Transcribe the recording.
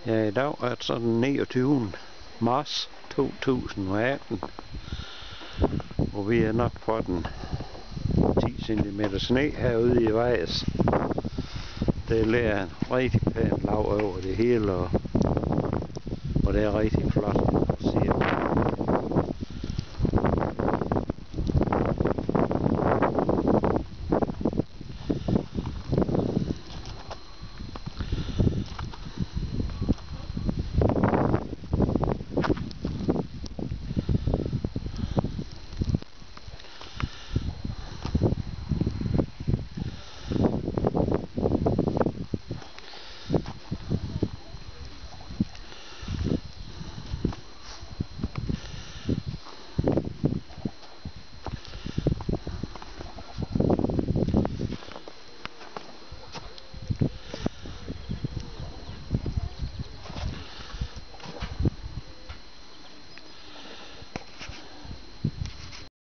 Ja, i dag er det så den 29. marts 2018, hvor vi er nok på den 10 cm sne herude i Vejers. Det ligger rigtig pænt lav over det hele, og det er rigtig flot.